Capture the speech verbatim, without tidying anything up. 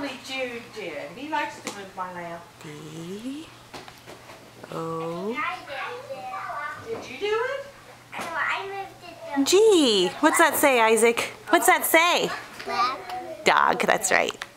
only Jude did. He likes to move my lamp. D. O. Did you do it? No, I moved it. G. What's that say, Isaac? What's that say? Dog. Dog, that's right.